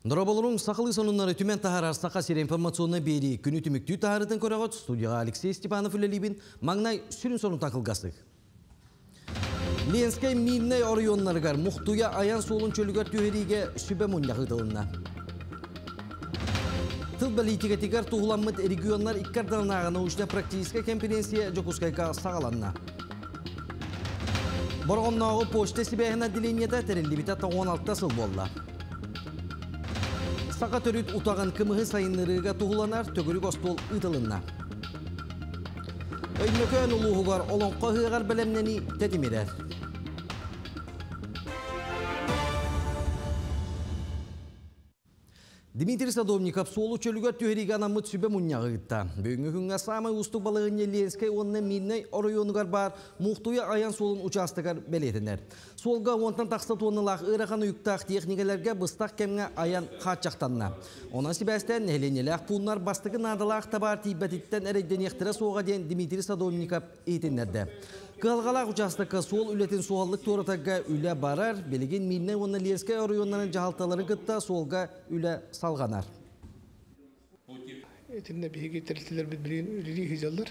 Нұраболырың сақылы сонынлары түмен тахар арсақа сер информационна бері күні түмікті тахарытын көріғат студияға Алексей Степанов үлелейбін маңнай сүрін сонын тақылғасы. Ленскай миннай орионларғар мұқтуя аян солын чөлігер түйериге сүбе мұнлағы дылына. Тыл политикатикар туғыламмыд регионлар иккарданлағы научна практическа конференция жокускайка сағаланна. Борғоннағы почта себәйін отделениеда тәрелебіті 16 сыл болла. Сақа төріт ұтаған кымығы сайынларыға туғыланар төгірік остол ұтылынна. Өймөкөн ұлуғығар олонқы ғығар білемнені тәдімерер. Дмитрий Садовников солу чөлігер түйерігі анамыт сүбе мұнняғы ғытта. Бүйінгі күнге самай ұстық балығын Ленскай онына миннай оройонығар бар мұқтуя аян солын участығар бәлетінер. Солға онтан тақсат онылақ ұрақан үйіктақ техникаларға бұстақ кәмге аян қатшақтанна. Онан себәстен әленеләқ пұлнар бастығы надалақ табар тейбәтіттен әрейден ектірі соға ден Дмитрий Садовников етінерді. Кылғалақ участыққа сол үлетін соғалық торатаға үлі барар, белеген миннай оны Ленскай оройонларын жағалталары ғытта солға үлі салғанар. Этинде биһиги терилтилер бит билген үлили хижаллар.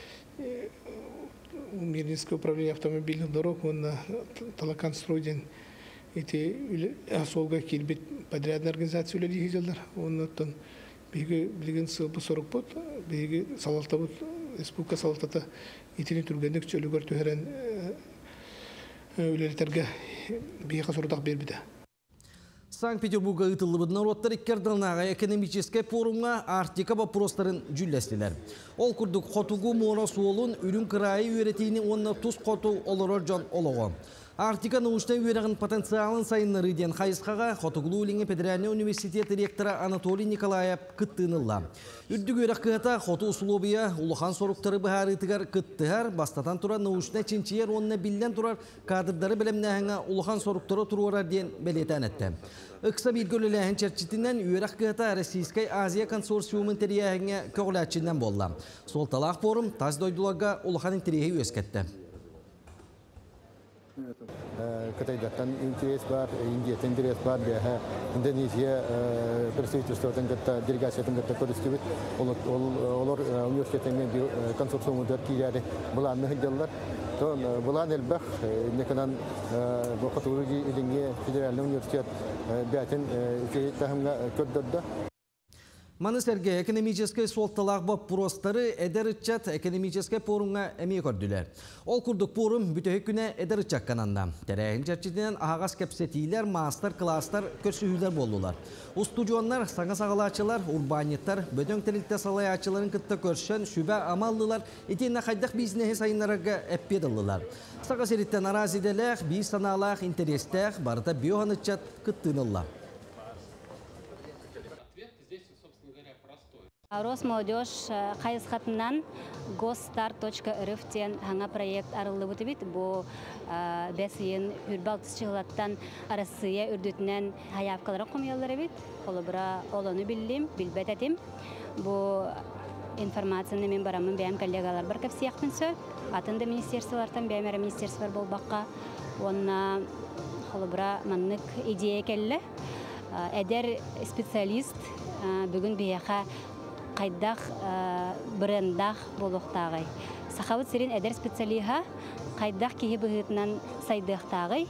Мирнинское управление автомобильных дорог онна талакан стройден эти солга килбит подрядная организация үлили хижаллар. Оннан биһиги билген сылбы 40 бот, биһиги салалта бот республика салалтата итини түргендик чөлүгөр төһөрен үлелерге биһиги сурдак бербиде. Санкт-Петербурга ытылыбыдын ороттар иккердалнаға экономический форумға Арктика вопростарын жүллестілер. Ол күрдік қотугу мора суолун үрін кырайы үйретейіні онна тұз қоту олырор жон олығы. Арктика научтай үйреген потенциалын сайынлары ден қайысқаға Қотугулу үліңі Федеральный университет ректора Анатолий Николаев кыттынылла. Үрдік үйрек кыта қоту условия улыхан соруқтары бұхары тігар кыттығар бастатан тұрар научтай чинчиер онна білден тұрар кадрдары білімнәңі улыхан соруқтары тұруарар ден белетен әтті. Ықса білгөліләхін чәрчетінен үйрек кыта Российскай Азия консорциумын терияңе көғіләтчінден болла. Сол талақ форум таз дойдуларға улыхан интереге өскетті. Кытайдаттан интерес бар, Индиядан интерес бар, Индонезия представительствотын гытта, делегациятын гытта көрістібіт. Олар университетінен консорциумыдар кейлері бұланны хыддалар. Бұлан әлбәқ, неканан Қотугулу иліңе Федеральный университет бәтін тахымға көрдірді. Манысерге экономический солталақ бап пұростары әдәрітчат экономический форумға әмей көрділер. Ол күрдік форум бүтігі күні әдәрітчат кананда. Тәрәйін чәрчетінен ағағас кәпсетейлер, мастер, кластар, көрсүйілер болулар. Устудионлар, саңа сағалачылар, урбаниттар, бөтен тәрілтті салаячыларын күтті көршен, сүбә амаллылар, етейіне қайдақ бизнесі сайынларға әппеділілар. Саға серіттен аразиделәқ, бейс саналақ, интерестәқ, барыта биоғанытчат күттінілла. Росмолодежь қайысқатынан gosstar.rf тен хаңа проект арылы бұты бит. Бұл бәсейін үрбалтыс чығылаттан Россия үрдетінен хаяпқалары қомиялары бит. Қолы бұра оланы білдім, білбәт әтім. Бұл информацияны мен барамын бәйім коллегалар бар көп сияқпын сөп. Атында министерстволардан бәйім әрі министерстволар бол баққа. Онына қолы бұра маннық идея кәлі. Әдер специалист бүгін бейеқа қайдақ брендақ болуқтағай. Сақавыт серен әдер специалиға қайдақ кейі бұғытынан сайдықтағай.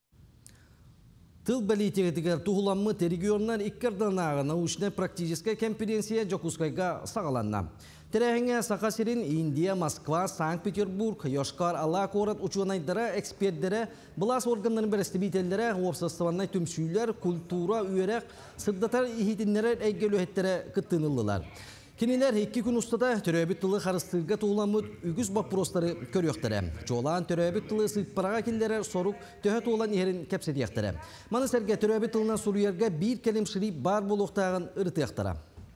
Тыл политикатикар туғыламмы регионнар иккарданағы научная практическая конференция Жокускайга сағаланна. Тәрәхіңе сақа серен Индия, Москва, Санкт-Петербург, Йошкар, Алла-Корат учуанайдары, эксперттері, бұлас органларын бірістібейтелері, опсастываннай түмсүйлер, культура, үйерек, сырдатар ихетінлері әйгелі өттері күттінілілер. Кенелер 2 күн ұстада төрөбіт тылы қарыстырға туғыламыд үгіз бапыростары көріқтірі. Жолан төрөбіт тылы сыйппараға келдері сорук төхі туғылан ерін кәпсетияқтірі. Манысерге төрөбіт тылынан сұруерге бір кәлем шырып бар болуқтағын ұрытияқтыра.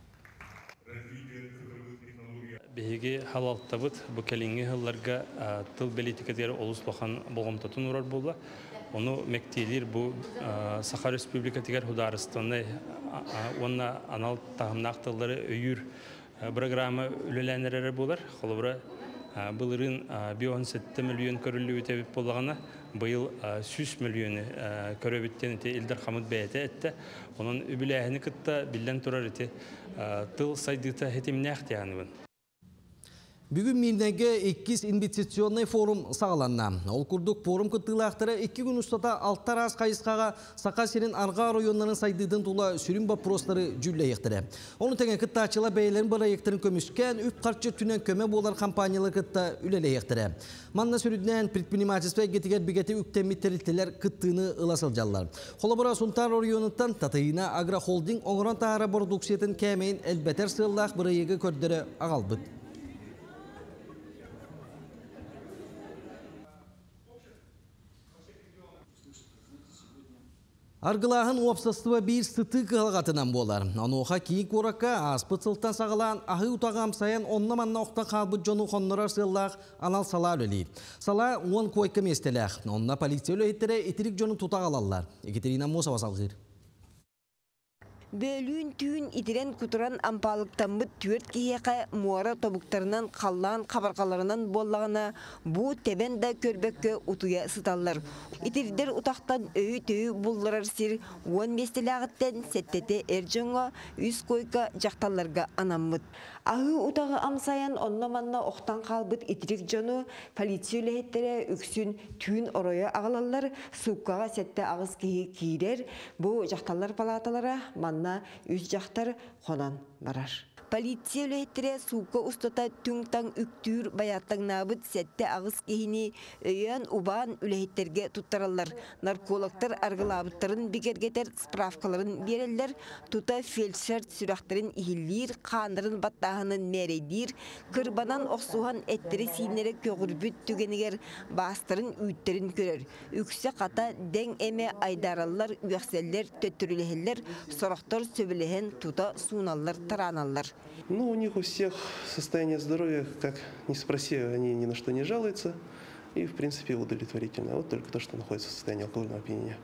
Беги халалтабыт бу келинги хылларга тыл политикатары олус бахан болгомтотун урар болла. Оны мектелер бу Саха Республика тигер хударыстанны онна анал тагымнак тыллары өйүр программа үлеләнерләре булар. Холбра Былырын 117 миллион көрілі өтебіп болағына, бұйыл 100 миллионы көрөбіттен Илдар Хамыд бәйті әтті. Оның үбіләйіні күтті білден тұрар тыл сайдыта хетіміне әқтияғаныбын. Бүгін Мирнеге 2 инвестиционный форум сағаланна. Ол күрдік форум күттілақтыры 2 күн ұстата алттар аз қайысқаға Сақа серін арға районларын сайдыдың тұла сүрін бапростары жүлі ектірі. Оны тәңе күтті ачыла бәйлерін бұра ектерін көміскен үп қарчы түнен көме болар компаниялар күтті үлелі ектірі. Манна сүрідінен предпринимательство гетігер бігеті үктемі терілтілер күттіні ыласыл жаллар. Қолабыра Сунтар районыттан Татайына агрохолдинг оңыран тағара продукциятын кәмейін әлбәтер сыллақ бұра егі көрдері ағалбыд. Аргылағын опсастыва бір сыты қылғатынан болар. Ануға кейік ораққа аспыт сылттан сағылан ағы ұтағам сайын онна манна оқтан қалбыт жону қоннырар сыллақ анал сала өлі. Сала он койка местеләқ. Онна полиция өлі еттері етірік жону тұтағалалар. Екатерина Мосова салғыр. Бөлүүн түйін итирен кутуран ампалықтанбыт түрт кейеқі муара тобуктарынан қаллан қабарқаларынан боллағына бұ тебен да көрбекке ұтуя сыталар. Итирдер ұтақтан өй-төй бұлларар сир 15 ағыттен сеттеті әржіңға үз койка жақталарға анаммыт. Ағы ұтағы амсаян онна-манна оқтан қалбыт итирик жону полиция өліхеттері үксін түйін ороя ағалалар сұққаға сетті ағыз кейі кейдер бұ жақталар палаталара манна үз жақтар қонан барар. Полиция өліхеттері сұққа ұстата түң-таң үктүр баяттың набыт сетті ағыз кейіні өйен ұбан өліхеттерге тұттаралар. Наркологтар арғылабыттарын бігергетер справкаларын берелер, тұта фельдшер сүрақтарын ихиллер, қандырын баттағының мәрейдер, кырбанан оқсуған әттері сейінері көгірбіт түгенігер бастырын үйттерін көрер. Үксе қата дәң әме айдаралар, үәкселер, төттірілігелер, сорақтар сөбілеген тұта суналар, тараналар. Ну, у них у всех состояние здоровья, как ни спроси, они ни на что не жалуются и, в принципе, удовлетворительно. Вот только то, что находится в состоянии алкогольного опьянения.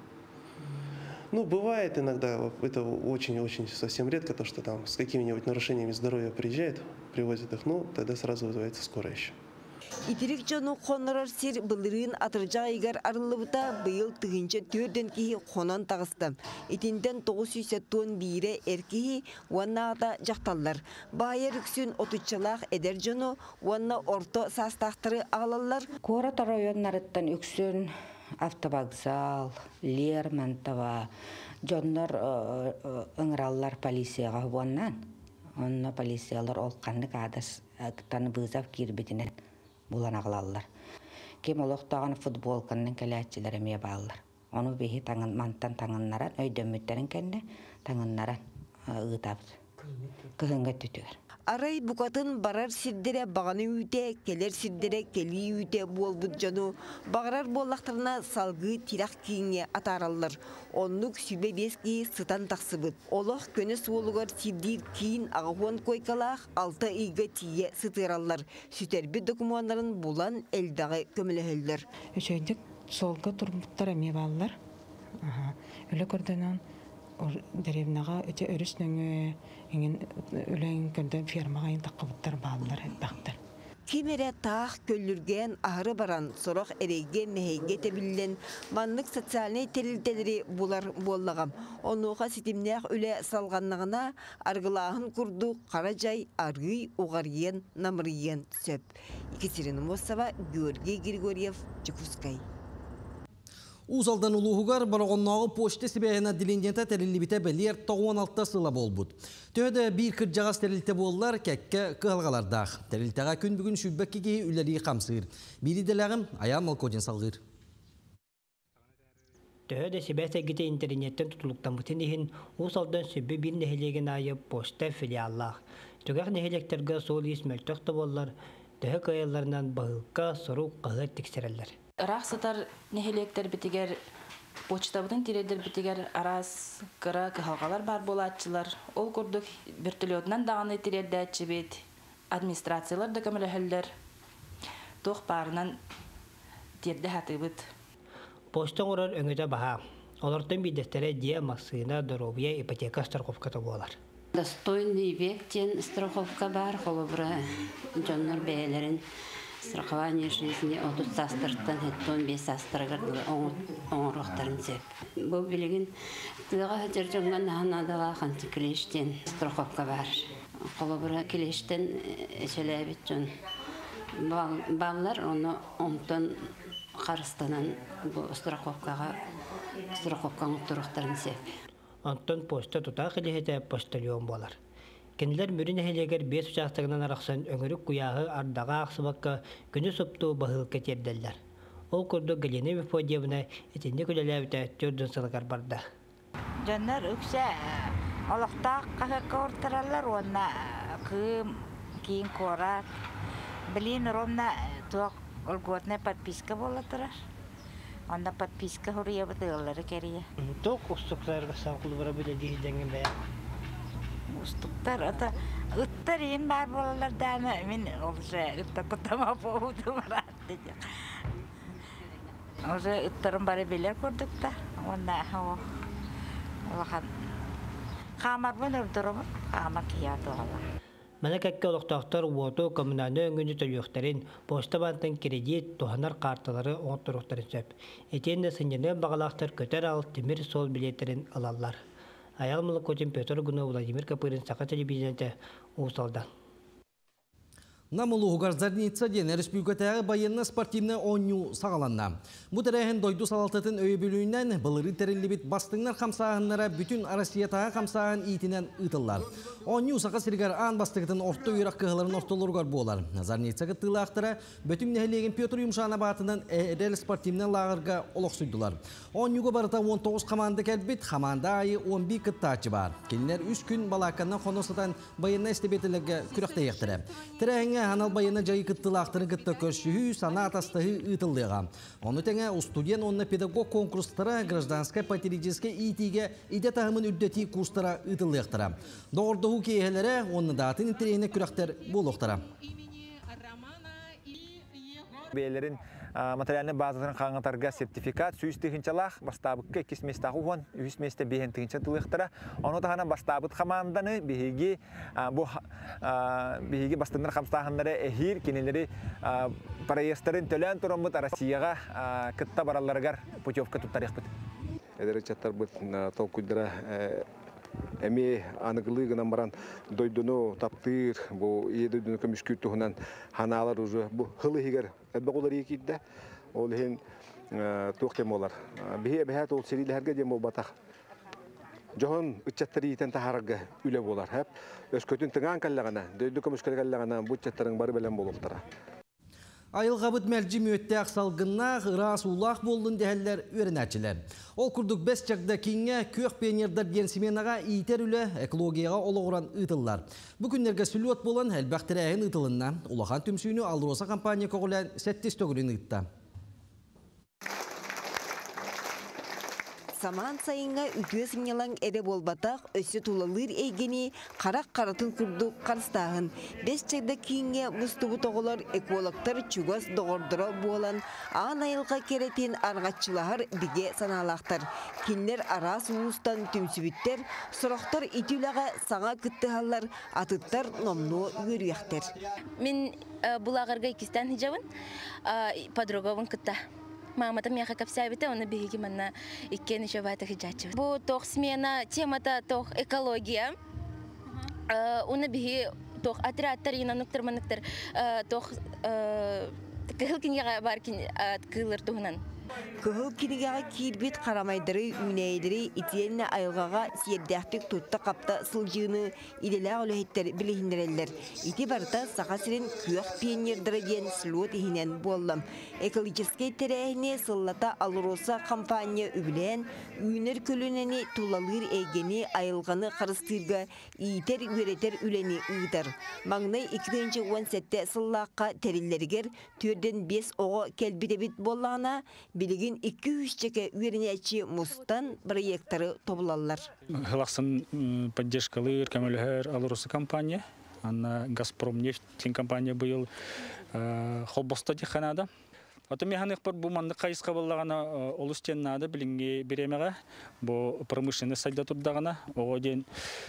Ну, бывает иногда, это очень-очень совсем редко, то, что там с какими-нибудь нарушениями здоровья приезжают, привозят их, ну, тогда сразу вызывается скорая еще. Итирик жону қонырар сер бұлырын атыржа егер арылыбыта бұйыл түгінші түрден кейі қонан тағысты. Итінден 900 бейірі әркейі уаннағыда жақталар. Байыр үксін отучалақ әдер жону уанна орто састақтыры ағалалар. Кора тарайоннарыттан үксін автобокзал, Лермонтова, жоннар ыңыралар полицияға уаннан. Онна полициялар олқанны қадас таны бұзап кирбетінен. Булан ағылалар. Кем олықтағын футболканның кәләтчілер әме бағылар. Оны бейі манттан таңыннаран, өйдөмметтерін кәнне таңыннаран ұғытабыз. Кығынға түтігер. Арай бұқатын барар сирдере бағаны үйте, келер сирдере кели үйте болбыд жону. Бағарар боллақтарына салғы тирақ кейінге атаралар. Онлық сүбе бескі сытан тақсыбыд. Олық көні суолығар сирдер кейін ағуан койкалақ 6 үйге тие сытыралар. Сүтербі документарын болан әлдағы көмілігілдер. Өшөйдік солғы тұрмыттар әме балылар. Өлі көрденен деревнаға өте өрісніңі өлен көрден фермаға ең таққыбыттар балылар әтбақтар. Кимере тақ көллürgen ahırı baran sorak erege mehege tebillen manlık sotsialny terилтелери булар боллагам. Онуға ситимнех үле салганнагына аргылаһын курду Каражай аргый угарыен намырыен сөп. Екатерина Мосова, Георгий Григорьев, Чекускай. Узалдан улуғығар барағыннағы почты себейіна дилиндента тәрілібіте бәлер 16 сыла болбуд. Төді бір кіржағас тәрілте болылар кәкке қығалғалардақ. Тәрілтеға күн бүгін шүббәкке кейі үләлі қамсығыр. Бири дәләғім Аян Малкодин салғыр. Төді себәсі гіте интернеттен тұтылықтан бұтын дейін ұсалдан сөббі бір нәхелеген айы почта филиаллақ. Түгәқ нәхелектерге сол есмәлтіқті болылар. Төгі қайыларынан бағылқа сұру қығы тексерелер. Рахсатар нехелектер битигер почтабытын тиредер битигер арас кыра кыхалгалар бар болатчылар. Ол курдук вертолетнан даганы тиреддәчи бит. Администрациялар да көмөлөһөллөр. Тох барынан тирде хатыбыт. Почта орар өңөдө баха. Олардан бидестере дия максына здоровья ипотека страховката болар. Достойный век тен страховка бар, холобра жоннор бээлерин страхование жизни от састыртан хеттон бес састыргар оңорохтарын сеп. Бу билеген тыга жержонган ханадага ханчы килештен страховка бар. Колобура килештен эчелебит жон. Баллар оны онтон карыстанан бу страховкага турухтарын сеп. Антон поста тута хилехете почтальон болар. Кенлер мөрүн хелегер 5 участогынан араксан өңөрүк куяһы ардага аксыбакка күнү сопту бахылка терделлер. Ол курду Галина Мефодиевна этинде күлеләбитә төрдөн сылгар барда. Жаннар үксә алакта кахакка ортаралар онна кым кийин корак. Блин ровно то льготная подписка была тараш. Онда подписка хурия бутыллары керия. Ток устукларга сакылы бара биле дигәнгән бая. Устуктар ата ыттарин бар балалар даны мен уже ытта котама повуду бар диде. Уже ыттарын бары белер көрдүк та. Онда хава. Вахан. Камар бен үрдөрөм, камар кияту ала. Mana kekke olaqtaqtar uotu kommunаны öngünü tölüyökterin posta bantın kredit tuhanar kartaları oğutturuqtарын söp. Etende sınjenen bağalaqtar köter al timir sol biletlerin alallar. Ayalmılı koçun Petr Günü Vladimir Kapırın Saqa televizyonda usaldan. Намылы Угарзарница ден республикатағы военно-спортивны оню сағаланна. Бұ тәрәхін дойду салалтатын өй бөлуінен бұлыры тәрелі бастыңнар қамсағынлара бүтін Россиятаға қамсағын итінен ұтылар. Оню сақа сіргар ан бастығытын орты үйрақ қығыларын ортылырғар болар. Зарница қыттылы ақтыра бүтін нәхілеген Петр Юмшана батынан әрел спортивнен лағырға олық сұйдылар. Онюға барыта 19 қаманды кәлбет, қаманда айы 11 қыттачы бар. Келінер 3 күн балақаннан қоносатан военно істебетілігі күріқті ектірі. Hanal bayına jayı kıttılaqtırı kıtta körşühü sanat astahı ıtıldığa. Onu tenge studyen onunla pedagog konkurslara, gражданская патриотическая итиге иде tahımın üddeti kurslara ıtıldığıqtıra. Doğurduğu kehelere onun dağıtın intereyine kürekter buluqtıra. Beylerin материальный базасын қаңатарға сертификат сүйістігіншалақ бастабыққа 2 месті қуған, 3 месті бейхентігінші тұлықтыра. Оны тағана бастабыт қаманданы бейге бастыңдар қамстағындары әхир кенелері проекттарын төлән тұрамыд Россияға кітта бараларығар путевка тұттарық бұд. Әдері чаттар бұд толкудыра әме анығылығынан баран дойдыну таптыр, бұл еді дүні көміш күттіғынан ханалар ұжы. Бұл хылы егер әдбақ олар екейді, ол ең тоқтем олар. Бәйәт ол серейлі әрге дем ол батақ. Жоғын үтчаттары етен тахарығы үлі болар. Өз көтін тыңан кәліғана, дөйді көміш кәліғана бұл үтчаттарын бары бәлем болуқтыра. Айылғабыт мәлжі мөтті ақсалғына ғырас улақ болдың дәхәлләр өрінәтчілер. Ол күрдік бәс чақда кейінге көк пейнердар денсіменаға иетер үлі экологияға олығыран ұтылар. Бүкіндерге сүлуат болан әлбәқтірі әйін ұтылына ұлақан түмсүйіні Алроса компания көғілән сәттес төгірін ұтты. Саман сайынға үтіе сыңнялан әрі болбатақ өсі тулалыр әйгені қарақ қаратын күрді қарыстағын. Бес чайда кейінге мұстыбы тоғылар экологтар чугас доғырдыра болан ан айылға керетен арғатчылағыр біге саналақтар. Кенлер арас уыстан түмсібіттер, сұрақтар итүліға саңа күттіғалар, атыттар номну өріяқтер. Мен бұлағырға екістен хижабын, подруговын күтті. Маматам яха капсябита, он беги манна иккен еще бата хиджачу. Бу тох смена темата тох экология. Он беги тох отрядтар ина нуктар мануктар тох кылкин яга баркин кылыр тухнан. Көхіл кенегеға кейірбет қарамайдыры, үнәйдірі, итиенне айылғаға сиердәқтік тұтты қапта сылжығыны иделі олығеттер білігіндерелер. Ити барыта сақа сірен күйақ пейнердірі ден слот ихінен боллам. Экологическай тәрәхіне сыллата Алроса компания үбілен, үйінер көлінені тулалыр әйгені айылғаны қарыстырға иетер өретер үлені ұйдар. Маңнай 2017 сыллаққа тәрелергер түрден 5 оғы кәлбідебіт боллағына билигин 200 чеке үйренечи мустан проекттары тобулалар. Хылақсын поддержкалыр көмөлөр Алроса компания, ана Газпромнефть компания быйыл холбоста теханада. Ото механик бар бу манны кайыска боллагана олус теннады билинге беремеге бу промышленность сайда турдагана ого ден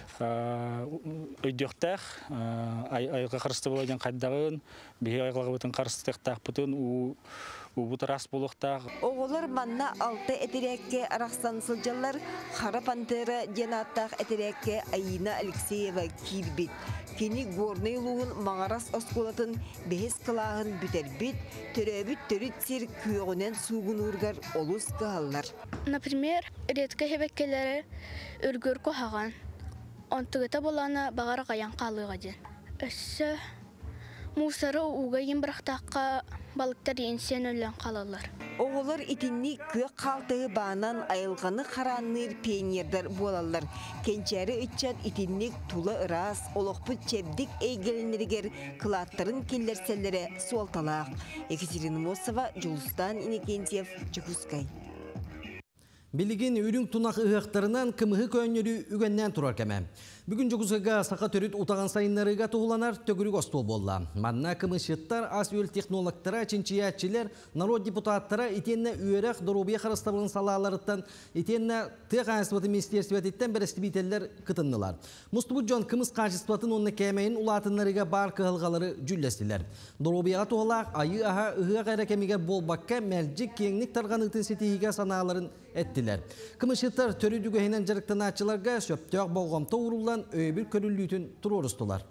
өйдөктәк айга карысты болган кайдагын бие айга бутун карыстыктак бутун убутарас болуктак. Оголор манна 6 этерекке араксан сылжалар Хара Пантера Денаттак этерекке Аина Алексеева кирбит. Кени горный лугун маңарас осколатын бехес кылағын бүтербит, төрөбүт төрүтсер күйөгүнен сугун ургар олус кааллар. Например, редко хебеккелери үргөр кохаган. Онтугета болана багара каян калыга ден. Өссө мусары угайын брахтакка балыктар енсен өлөн калалар. Оголор итинни көк калтыгы баанан айылганы харанныр пионердар болалар. Кенчери үтчат итинник тула ырас, олокпут чебдик эйгеленергер кылаттарын келлерселлере суалталаак. Екатерина Мосова, Жулустан Иннокентьев, Чекускай. Билигин үрүң тунак ыгактарынан кымыгы көйнөрү үгеннен турар кеме. Бүгүн жогузга сака төрүт утаган сайыннарыга тугуланар төгүрүк остол болла. Манна кымышыттар ас өл технологтара, чинчиятчилер, народ депутаттара итенне үйрек доробия харыстабылын салаларыттан итенне тыгансыбаты министерстветтен берестибителлер кытыннылар. Мустубуджон кымыз качестватын онны кемейин улатыннарыга бар кыгылгалары жүллестилер. Доробияга тугулак айы аха ыга кайракемиге болбакка мәржик кеңник тарганытын сетиге санааларын эттилер. Кымышыттар төрүдүгөйнен жарыктан ачыларга сөптөк болгомто урулан өйбір көрүлүйтін турорыстылар.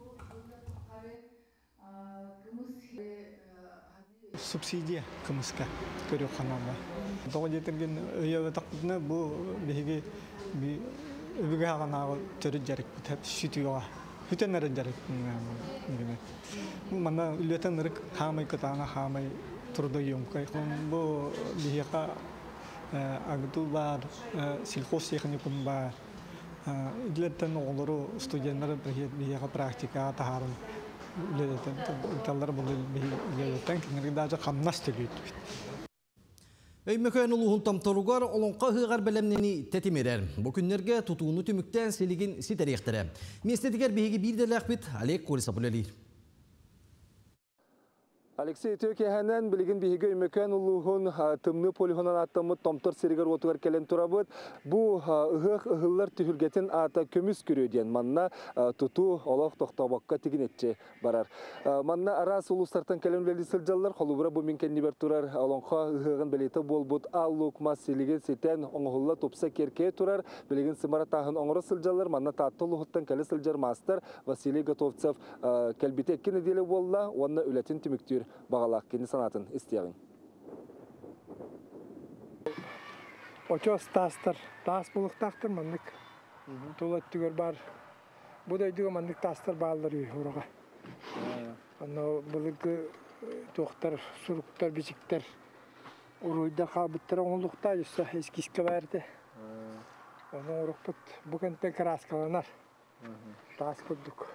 Субсидия кымыска көрү каналга. Тоғы жетирген өйөбө тактыны бу беги өбүгө аганагы төрү жарык бүтөп сүтүгө. Хүтөнөрүн жарык. Бу мана үлөтөн ырык хамай кытана хамай турду юмкай. Бу бега агту бар сельхоз техникум бар. İlletten oğulları stüdyenler bir praktika taharın illetten tallar bunu illetten kinleri daha çok hamnas teliyor. Öymekön uluğun tamtorugar olonqa hıgar belemneni tetimirer. Bu günlerge tutuğunu tümükten seligin siteriyektere. Miestetiker bihigi bir de lakbit Alek Korisapuleli. Алексей Төкеһәнән билген биһиге өмөкән улуһун тымны полигонан аттымы томтор серигер отугар келен турабыт. Бу ыгык ыгыллар түһүлгетин ата көмүс көрөден манна туту олох тохтобакка тигинетче барар. Манна арас улустартан келен белди сылжаллар холубура бу минкен нибер турар олонха ыгыгын белете болбут аллук маселиге сетен оңгулла топса керке турар. Билген сымара тахын оңро сылжаллар манна таттылыгыттан келе сылжар мастер Василий Готовцев келбите эккен деле болла, онна үлетин түмүктүр бағалақ кені санатын істеғын. Очос тастыр, тас бұлықтақтыр мандық. Толат түгер бар. Бұдай дүгі мандық тастыр бағалар үй ұраға. Бұлығы тоқтар, сұрықтар, бізіктер. Ұройда қабыттар оңылықта жүсі ескіске бәрді. Оның ұрық бұд. Бұғынтен краскаланар. Тас күрдік.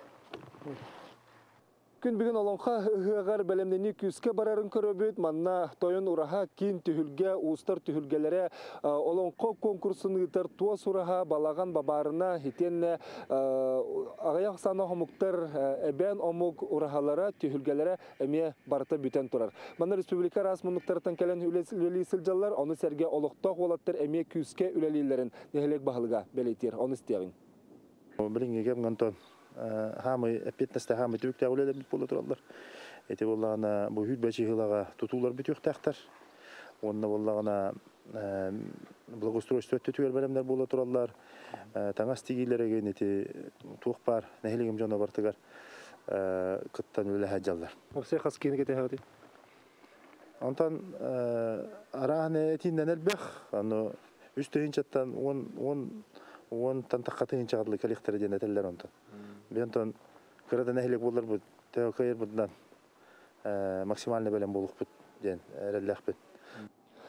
Күн бүгін олонға ыгығар бәлемнені күске барарын көрөбіт, манна тойын ұраға кин түхілге, ұстар түхілгелері олонға конкурсын ұйтар туа сұраға балаған бабарына хитенне ағаяқ саны омуктар әбән омук ұрағалары түхілгелері әме барыта бүтен тұрар. Манна республика рас мұнықтарытан кәлін үлелі сылжалар, оны сәрге олықтақ олаттар әме күске үлелейлерін нехелек бағылыға бәлейтер, оны істеғын. Білінге кем ғантон. Хамы әпетнесте хамы түбікте әулелер бит болы тұралар. Әте болағына бұл хүт бәчі ғылаға тұтулар бүт өқтәқтар. Онына болағына благоустройство өтті түгер бәлемдер болы тұралар. Таңас тегейлері ген әте туық бар, нәхелегім жана бартығар қыттан өлі әджалар. Орсай қас кені кете әғады? Онтан арағын әтінден әлбәқ, үсті хинчаттан он тантаққаты хинчағадылы коллектері ден әтелер онтан. Бентон кырада нәһилек булар бу тәвәккәл будан максимальный белән булык бит ден рәлләх бит.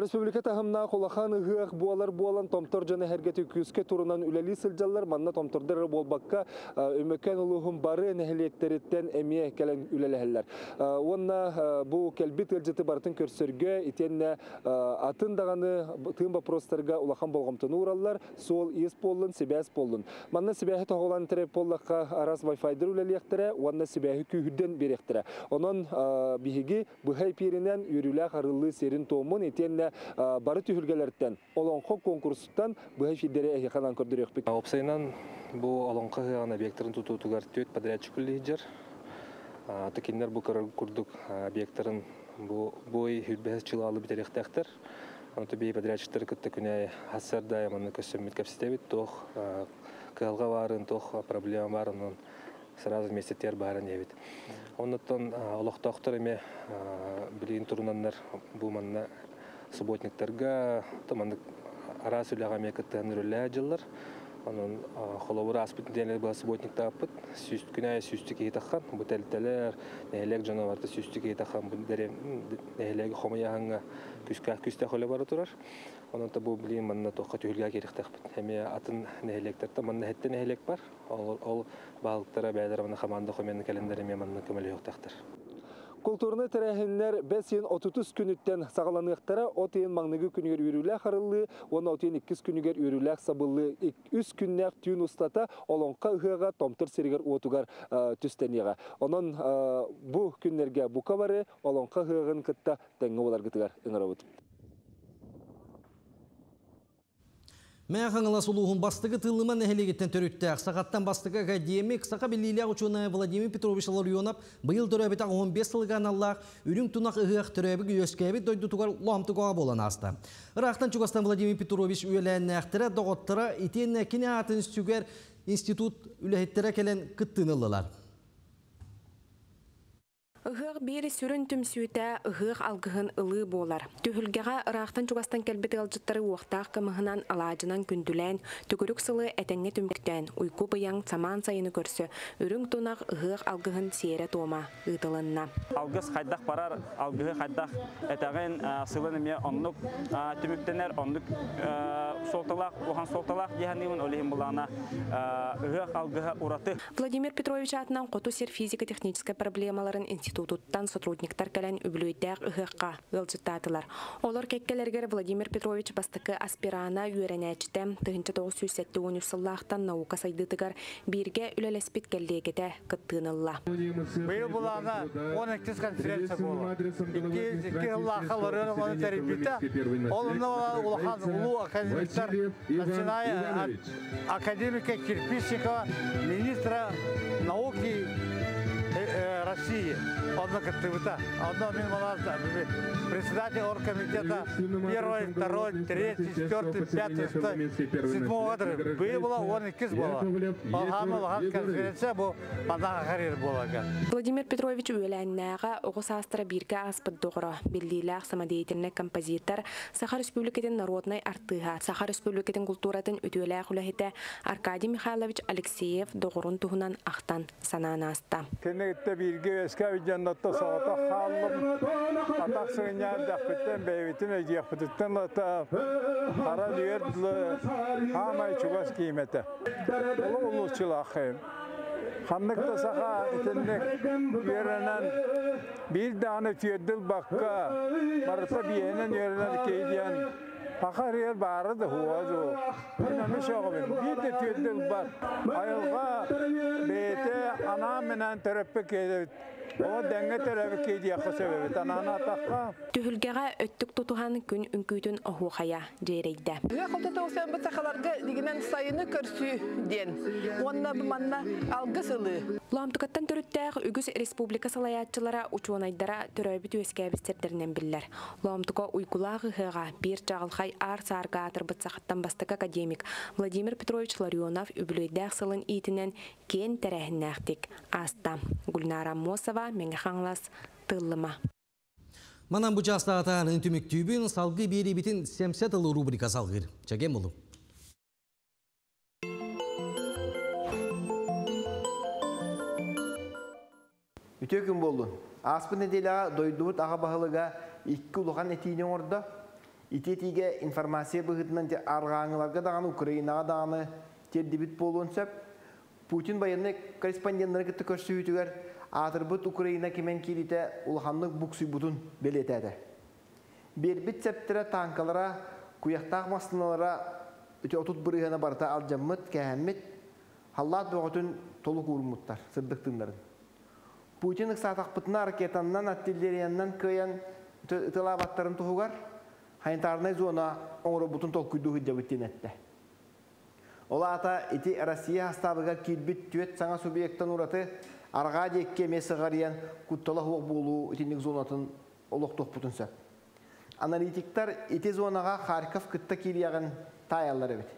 Республика тахымна қолахан ұғық буалан томтор жаны әргеті күске турунан үләлі сылжалар манна томтордары болбаққа өмекен ұлығын бары нәхілектереттен әмие кәлін үләләхілер. Онна бұл кәлбет үлжеті бартын көрсірге итенне атын дағаны тыын бапростарға улахан болғамтыны ураллар, сол ес болын, себәс болын. Манна себәхі тоғылан тіреп боллаққа арас вайфайдыр үләлектірі, онна себәхі күйіден беректірі. Онын бігігі бұхай перінен үріләқ арылы серін томын итенне бары түйілгелерден олонқы конкурстан бұхай фидері әйіқанан көрдір өкпек. Опсайнан бұл олонқы ғана объекттарын тұтуғар түйет подрядчик үлейдер. Текенлер бұл көрдік объекттарын бой хүлбәс чылалы бітеректәқтір. Оны бей подрядчиктер күтті күне асырда яманы көсіммет кәпсетебет, тоқ қылға барын, тоқ проблема барын, сразу месеттер барын ебет. Оннан олықтақтыр еме білген тұрынанлар бұл манна субботниктарға таманды арас үліға мекеттен үрілі жылар. Onun xolobur aspet denler bu subotnik tapıt süst günay süstü ki takan bu telteler nehelek canavarda süstü ki takan bu dere nehelek xomaya hanga küste xolobur oturar. Onun da bu bileyim manna toqa tühülge gerek tapıt. Hem atın nehelekler manna hette nehelek var. Ol balıklara beyler manna xamanda xomen kalenderime manna kömeli yok taktır. Kulturunu terəhinlər 530 günütten sağlanıqtara oteyin mağnıgı günüger yürülə xarıllı, ona oteyin 2 günüger yürülə sabıllı 3 günlər tüyün ustata olonqa ıhığa tomtur seriger otugar tüsteniga. Onun bu günlərge bu kavarı olonqa ıhığın kıtta təngə olar gıtıgar ıngıravut. Мәғаңыла сұлуғын бастығы тылыма нәхелегеттен төріттәк. Сағаттан бастығы академик, сақа білілі ұчуына Владимир Петрович Ларионов бұйыл төрәбіті 15 сылған Аллах үрін тұнақ ұғық төрәбігі өскәбі дойды тұғар ломтығыға болан асты. Ирақтан Чугастан Владимир Петрович үйеләнні әқтірі доғыттыра итен әкіне атын үстігер институт үләхеттері кәлен күттінылылар. Ыгык бери сүрін түмсүйті ыгык алгыгын ылы болар. Түхілгеға ырақтан Чугастан кәлбет алжыттары уақтақ кымығынан алажынан күнділән, түгірік сылы әтәңне түміктен, уйку бұяң саман сайыны көрсі, үрің тұнақ ыгык алгыгын сиері тома ұйтылынна. Алгыз қайдақ барар, алгығы қайдақ әтәғен сылыныме онлық түміктенер, онлық солталақ, оған солталақ дегеннемін олейін бұлағына ыгык алгығы ұраты. Владимир Петрович атынан қоту сер физико-техническая проблемаларын институттан сотрудниктар кәлән үбілуйдәк ұғыққа ғылжыттатылар. Олар кәккелергер Владимир Петрович бастықы аспирана үйеренәчітем 1970 сыллақтан наука сайдытығар бірге үлелеспет кәлдегеті күттіңілла. Бұл бұлағына 12 конференция болды. 2 ғыллаққа ларыны оны тәрбейті. Олында ұлақан ұлу академиктар, начиная от академика Кирпичникова, министра науки России. Одно катывыта, одно минмалазда, председатель оргкомитета 1, 2, 3, 4, 5, 7 года. Было, он и кис было. Конференция был, она карьера была. Владимир Петрович Уэляннага Огусастра Бирка Аспаддогра, Биллилах, самодеятельный композитор, Саха Республикатын народной артыга, Саха Республикатын культуратын Утюлях Улахите, Аркадий Михайлович Алексеев, Догорун Тухунан Ахтан, Сананаста. Natto sağta halım atak sığınyar dağıttım beyvitin ödeyekbütütten ata para diyerdiler hamay çubas kıymete ulu çılakım Hanlıkta sağa itenlik yerenen bir tane tüyedil bakka marta bir yenen yerenen keydiyen Akar yer barıdı huvazu. İnanı şoğubim. Bir de tüyedil bak. Ayılga beyte anaminen terepik edip o denge terepik ediyakı sebebi. Tanana takka. Tühülgeğe öttük tutuhan gün ünkütün ohuğaya cereyde. Hıqıltı toğusan bu sakalarga diginen sayını körsü den. Onunla bu manna algısılı. Lamtıkattan törüttəğ Ügüz Respublika salayatçılara uçuanaydara töröbüt öskəbisтердерінен biller. Lamtıka uygulağı hığa bir çağılxay ar sarga atır bıtsaqattan bastık akademik Vladimir Petrovich Larionov übülöydəğ sılın iyitinen ken tərəhinnəqdik. Asta Gulnara Mosova, Mengehanlas, Tıllıma. Manam bu çasta atağının tümüktübün salgı biri bitin semsetalı rubrika salgır. Çekem olun. Ütü gün boldun. Aspı nedela doyduğut ağa bahılıga iki uluğan etiğinin orada. итетиге информация бұғытынан арғаңыларға дағаны, Украинаға дағаны тердебіт болуын сөп. Путин байынны корреспонденттері кітті көрсүйітігер атырбыт Украина кемен келіте ұлғанлық бұқсүй бұтын белетеді. Бербіт сәптірі танкалара, кuyақтақ масыналара өте отут бұрығына барта алжаммыт, кәхәммет, халлат бұғытын толық ұлмыттар, сырдықтыңдарын. Путин ұқсатақпытына ракетаннан, аттелдеріяннан көйен ұтылабаттарын тұғығар, хайынтарынай зона оңыры бұтын тол күйді хүджабыттен әтті. Ола ата еті Россия хастабыға келбіт түйет саңа субъекттан ұраты арға декке месі ғариян күттала хуақ болу етінік зонатын олық тоқпытын сөп. Аналитиктар еті зонаға Харьков күтті келияғын тайалары бет.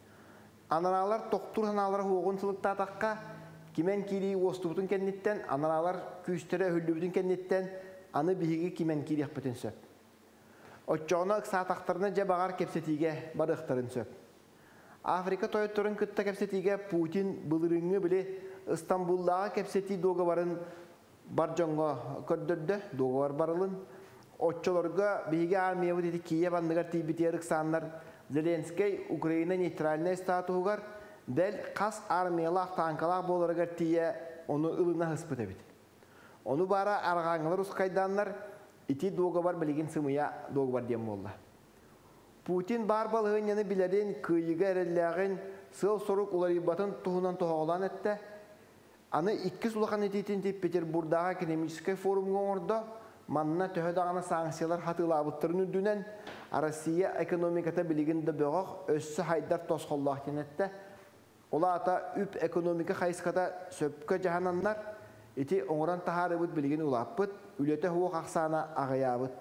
Аналар тоқтур аналар хуағын сылықта атаққа кемен келей остыбытын кәннеттен, аналар күйістері хүллібітін кәннеттен аны бігі кемен келек бітін сөп. Отчоғына ұқсатақтарына жабағар кепсетіге барықтарын сөп. Африка тойыттырын күтті кепсетіге Путин бұлырыңы біле Истанбулдағы кепсети доғаварын бар жоңға көрдірді, доғавар барылын. Отчоларға бігі армия бұд еті Киев андығар тейбітерік санлар Зеленскай Украина нейтральный статуғар дәл қас армиялақ танкалақ болырығар тие оны ылына ғыспыта бет. Оны бара арғаңылар ұсқайданлар ити доғавар білеген сымыя доғавар дем болды. Путин бар балығын яны білерін күйігі әрелләғын сыл сорук уларибатын тұғынан тұғалан әтті. Аны 2 сулақан ететін Петербурдағы экономический форумға орды, манна төхедағаны санкциялар хатылабыттырын үдінен Россия экономиката білігінді бұғақ өссі хайдар тосқоллақтен әтті. Ола ата үп экономика қайсқата сөпкі жағананлар, еті оңыран тахары бұд білігін ұлаппыд, үлеті хуық ақсана ағаябыд.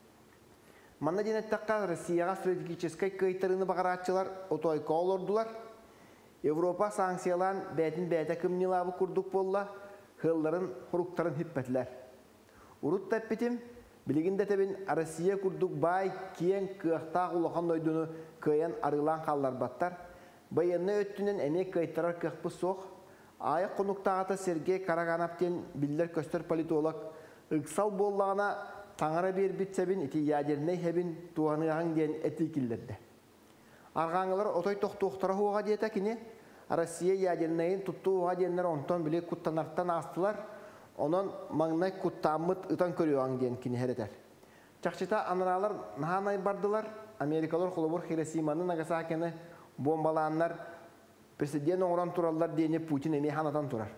Манна денеттаққа Россияға стратегическай көйттеріні бағаратчылар отойқа олырдылар. Европа санкциялан бәтін бәті кімнелабы күрдік болла, хылларын, құруқтарын хиппәтілер. Урут тәппетім, білігінде тәбін Россия күрдік бай киен күйақтақ ұлыған ойдыны көйен арылан қаллар баттар. Байынны өттінен әне көйттарар көқпі соқ. Айық құнықтағаты Сергей Караганаптен білдер көстер политолог ұқсал боллағына таңара бер бітсәбін еті ядерней хәбін туғанығын ден әті келдерді. Арғаңылар отой тоқтуқтара хуға дейті кіне, Россия ядернейін тұтту хуға дейінлер онтан біле күттанарттан астылар, онын маңнай күттамыт ұтан көріуің дейін кіне хәретер. Чақшыта аныралар нағанай бардылар, Америкалар қолыбыр Хиросиманы Нагасакені бомбаланлар, президент оңыран туралар дейіне Путин әне ханатан турар.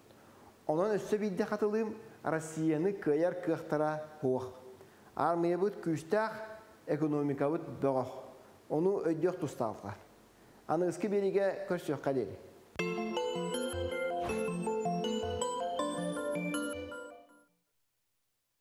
Онын өссі бейді қатылым, Россияны көйер көқтара хуақ. Армия бұд күстәқ, экономика бұд бұғақ. Оны өйдек тұстағылар. Аны ұсқы береге көрсек қадері.